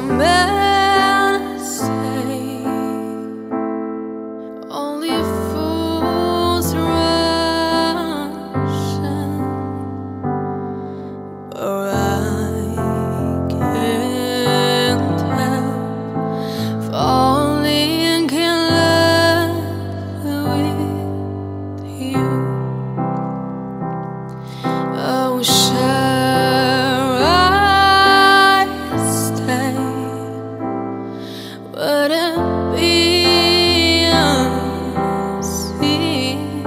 men say only fools rush in, but I can't help falling in love with you. Oh, shall I stay? Would it be unseen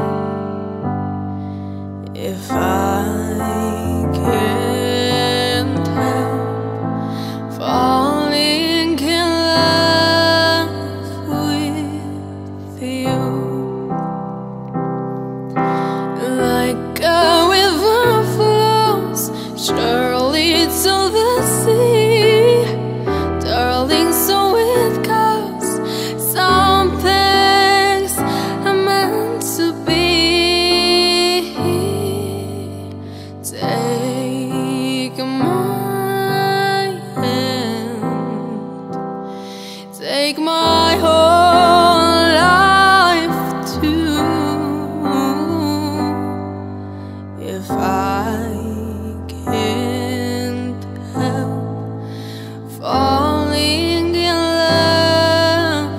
if I can't help falling in love with you? Like a river flows surely to the sea, darling, so it goes. Some things are meant to be. Take my hand, take my whole life too. If I can't help falling in love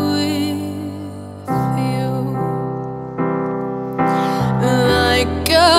with you, like a